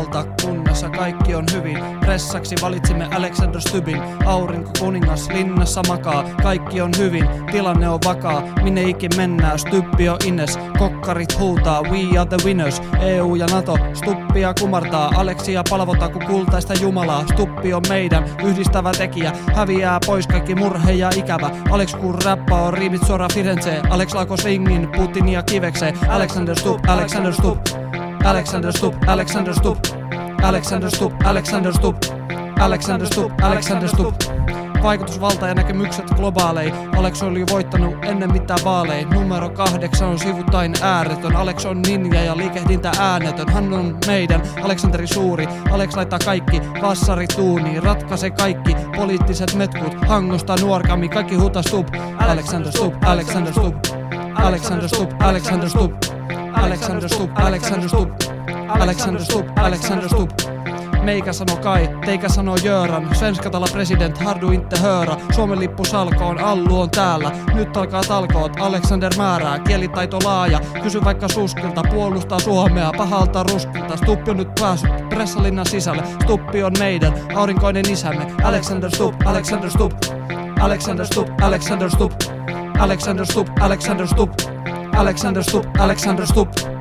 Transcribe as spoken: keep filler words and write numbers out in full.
valtakunnassa kaikki on hyvin. Pressaksi valitsimme Alexander Stubbin. Aurinko kuningas linnassa makaa, kaikki on hyvin, tilanne on vakaa. Minne ikin mennään, Stubbi on Ines. Kokkarit huutaa, we are the winners. E U ja NATO, Stubbia kumartaa. Aleksia palvotaan kuin kultaista jumalaa. Stubbi on meidän yhdistävä tekijä. Häviää pois kaikki murhe ja ikävä. Alex kun räppä on riimit suoraan Firenzeen. Alex laako swingin Putinia kivekseen. Alexander Stubb, Alexander Stubb, Alexander Stubb, Alexander Stubb, Alexander Stubb, Alexander Stubb, Alexander Stubb, Alexander Stubb. Vaikutusvalta ja näkemykset globaalei. Alex oli voittanut ennen mitään vaaleja. Numero kahdeksan on sivuttain ääretön. Alex on ninja ja liikehdintä äänetön. Hän on meidän Aleksanteri suuri. Alex laittaa kaikki vassari tuuniin. Ratkaise kaikki poliittiset metkut. Hangosta nuorkami, kaikki huutaa Stubb. Alexander Stubb, Alexander Stubb, Alexander Stubb, Alexander Stubb, Alexander Stubb, Alexander Stubb, Alexander Stubb, Alexander Stubb. Meikä sano Kai, teikä sano Göran. Svenska tala president, har du inte höra. Suomen lippu salkoon, Allu on täällä. Nyt alkaa talkoot, Alexander määrää. Kielitaito laaja, kysy vaikka Suskilta. Puolustaa Suomea pahalta ruskilta. Stubbi on nyt päässyt pressalinnan sisälle. Stubbi on meidän aurinkoinen isämme. Alexander Stubb, Alexander Stubb, Alexander Stubb, Alexander Stubb, Alexander Stubb, Alexander Stubb, Alexander Stubb, Alexander Stubb.